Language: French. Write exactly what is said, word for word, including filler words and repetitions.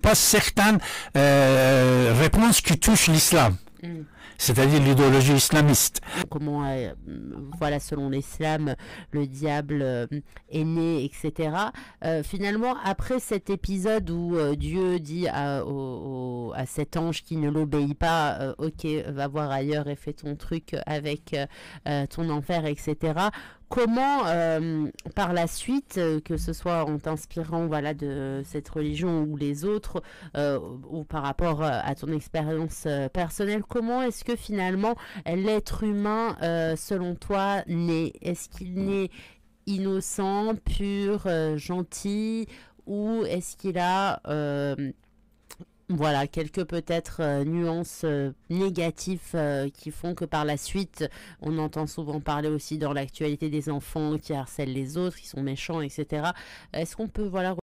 pas certaines euh, réponses qui touchent l'islam. Mm. C'est-à-dire l'idéologie islamiste. Comment, euh, voilà, selon l'islam, le diable euh, est né, et cetera. Euh, finalement, après cet épisode où euh, Dieu dit à, au, au, à cet ange qui ne l'obéit pas, euh, ok, va voir ailleurs et fais ton truc avec euh, ton enfer, et cetera. Comment, euh, par la suite, euh, que ce soit en t'inspirant voilà, de cette religion ou les autres, euh, ou par rapport euh, à ton expérience euh, personnelle, comment est-ce que finalement l'être humain, euh, selon toi, naît? Est-ce qu'il naît innocent, pur, euh, gentil, ou est-ce qu'il a... Euh, Voilà, quelques peut-être euh, nuances euh, négatives euh, qui font que par la suite, on entend souvent parler aussi dans l'actualité des enfants qui harcèlent les autres, qui sont méchants, et cetera. Est-ce qu'on peut voilà